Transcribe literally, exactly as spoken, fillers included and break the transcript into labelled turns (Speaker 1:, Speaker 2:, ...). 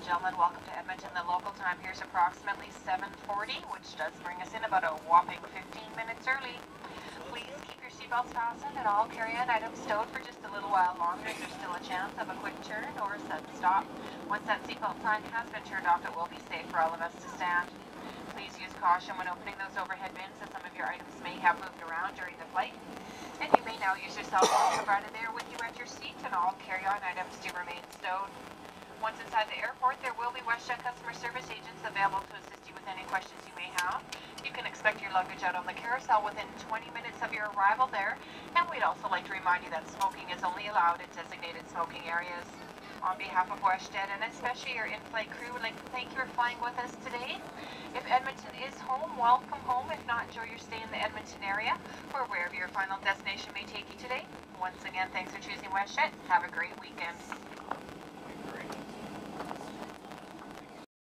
Speaker 1: gentlemen, welcome to Edmonton. The local time here is approximately seven forty, which does bring us in about a whopping fifteen minutes early. Please keep your seatbelts fastened and all carry-on items stowed for just a little while longer. There's still a chance of a quick turn or a sudden stop. Once that seatbelt sign has been turned off, it will be safe for all of us to stand. Please use caution when opening those overhead bins, as some of your items may have moved around during the flight. And you may now use your cell phone provided there with you at your seat, and all carry-on items do remain stowed. Once inside the airport, there will be WestJet customer service agents available to assist you with any questions you may have. You can expect your luggage out on the carousel within twenty minutes of your arrival there, and we'd also like to remind you that smoking is only allowed in designated smoking areas. On behalf of WestJet and especially your in-flight crew, we'd like to thank you for flying with us today. If Edmonton is home, welcome home. If not, enjoy your stay in the Edmonton area or wherever your final destination may take you today. Once again, thanks for choosing WestJet. Have a great weekend.